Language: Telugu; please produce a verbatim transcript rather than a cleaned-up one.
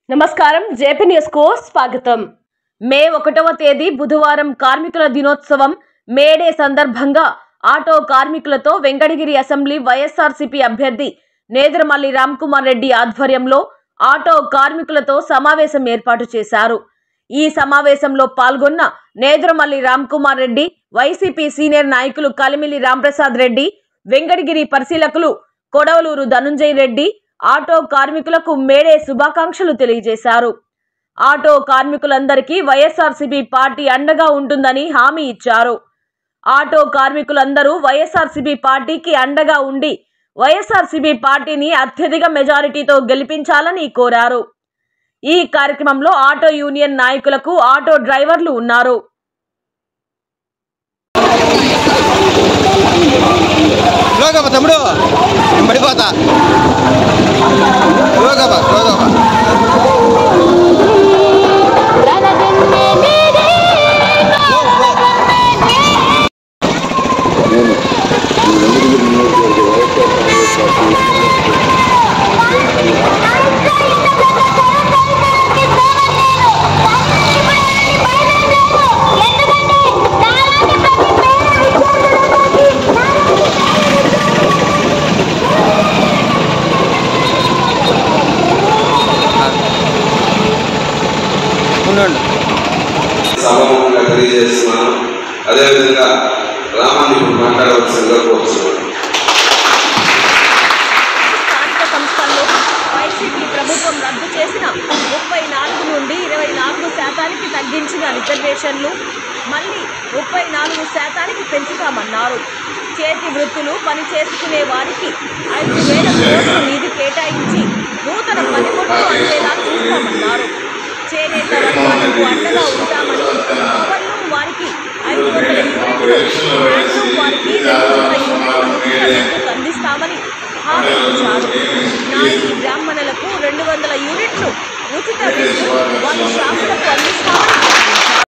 నమస్కారం జేపీ న్యూస్ కు స్వాగతం। మే ఒకటవ తేదీ బుధవారం కార్మికుల దినోత్సవం మేడే సందర్భంగా ఆటో కార్మికులతో వెంకటగిరి అసెంబ్లీ వైఎస్ఆర్సీపీ అభ్యర్థి నేదురుమల్లి రామ్కుమార్ రెడ్డి ఆధ్వర్యంలో ఆటో కార్మికులతో సమావేశం ఏర్పాటు చేశారు। ఈ సమావేశంలో పాల్గొన్న నేదురుమల్లి రామ్కుమార్ రెడ్డి, వైసీపీ సీనియర్ నాయకులు కలిమిలి రాంప్రసాద్ రెడ్డి, వెంకటగిరి పరిశీలకులు కొడవలూరు ధనుంజయ రెడ్డి ఆటో కార్మికులకు మేడే శుభాకాంక్షలు తెలియజేశారు। ఆటో కార్మికులందరికీ వైఎస్ఆర్సీపీ పార్టీ అండగా ఉంటుందని హామీ ఇచ్చారు। ఆటో కార్మికులందరూ వైఎస్ఆర్సీపీ పార్టీకి అండగా ఉండి వైఎస్ఆర్సీపీ పార్టీని అత్యధిక మెజారిటీతో గెలిపించాలని కోరారు। ఈ కార్యక్రమంలో ఆటో యూనియన్ నాయకులకు ఆటో డ్రైవర్లు ఉన్నారు। తమ్ముడు పడిపోతా సభముగా తెలియజేస్తున్నాను। అదేవిధంగా రామాన్ని మాట్లాడవలసిందిగా కోరుతున్నాను। స్థానిక సంస్థల్లో వైసీపీ ప్రభుత్వం రద్దు చేసిన ముప్పై నాలుగు నుండి ఇరవై నాలుగు శాతానికి తగ్గించిన రిజర్వేషన్లు మళ్ళీ ముప్పై నాలుగు శాతానికి పెంచుతామన్నారు। చేతి వృత్తులు పని చేసుకునే వారికి ఐదు వేల కోట్ల నిధి కేటాయించి నూతన పనిముట్లు అందేలా చూస్తామన్నారు। చేనేత రంగాలకు అండగా ఉంటామని పవన్లు వారికి ఐదు వందల యూనిట్లు, హ్యాండ్లూమ్ వారికి రెండు వందల యూనిట్లు అందిస్తామని హామీ ఇచ్చారు। నాయి బ్రాహ్మణులకు రెండు వందల యూనిట్లు ఉచిత విద్యుత్ వారి షాపులకు అందిస్తామని